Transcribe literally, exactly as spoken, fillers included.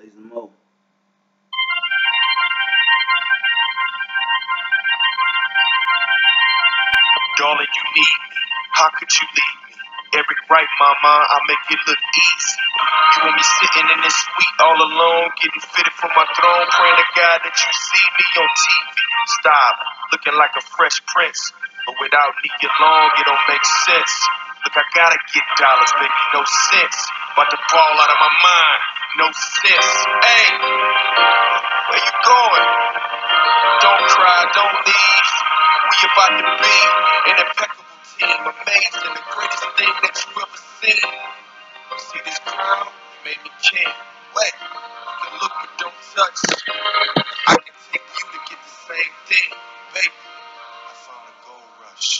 Play some more. Darling, you need me. How could you leave me? Eric Wright, mama, I make it look easy. You want me sitting in this suite all alone, getting fitted for my throne, praying to God that you see me on T V. Stop, looking like a fresh prince, but without me along, it don't make sense. Look, I gotta get dollars, baby, no sense. About to fall out of my mind, no sense. Hey, where you going? Don't cry, don't leave. We about to be an impeccable team, amazing, the greatest thing that you ever seen. You see this crown? You made me king. Wait, you can look but don't touch. I can take you to get the same thing, baby. I found a gold rush.